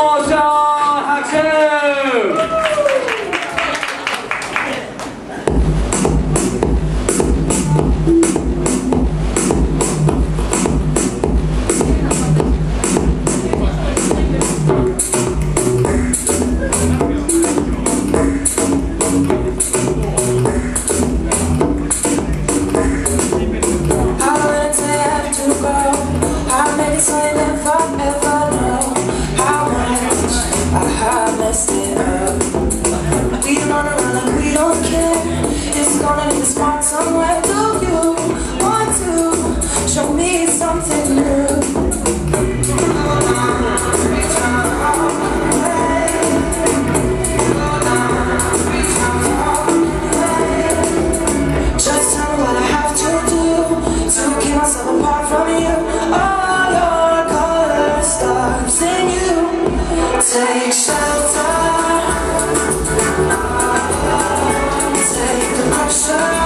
모션 학생! Somewhere do you want to show me something new? Just tell me what I have to do to keep myself apart from you. All your color stops in you. Take shelter. Take the pressure.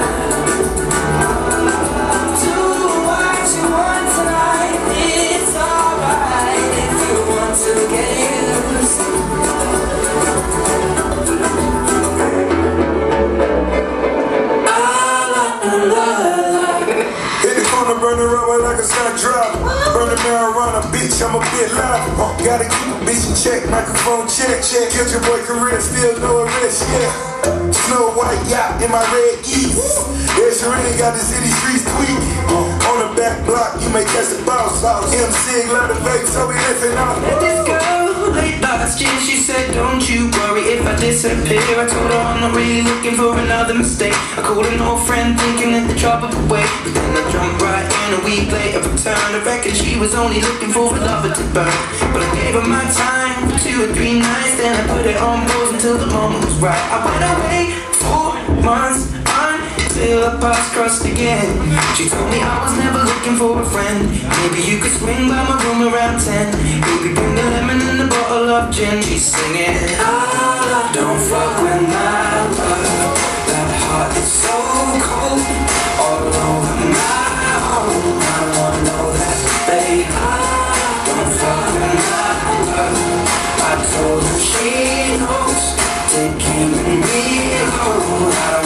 Burn the rubber like a stunt driver. Burn the marijuana, bitch, I'm a bit live. Gotta keep a bitch in check, microphone check. Killed your boy career, still no arrest, yeah. Snow White yacht in my red geese. Yeah, Shereen got the city streets tweak. On the back block, you may catch the boss. MC, lot of vapes, so we lifting off. Met this girl late last year, she said, don't you worry if I disappear. I told her I'm not really looking for another mistake. I called an old friend thinking that the trouble would wait. But then I jumped right in a week later, returned. I reckon she was only looking for a lover to burn. But I gave her my time for 2 or 3 nights. Then I put it on pause until the moment was right. I went away 4 months until our paths crossed again. She told me I was never looking for a friend. Maybe you could swing by my room around 10. Baby, bring the lemon and a bottle of gin. She's singing, ah, don't fuck with my love. That heart is so cold, all over my home. I wanna know that, babe. Ah, don't fuck with my love. I told her she knows, taking me home.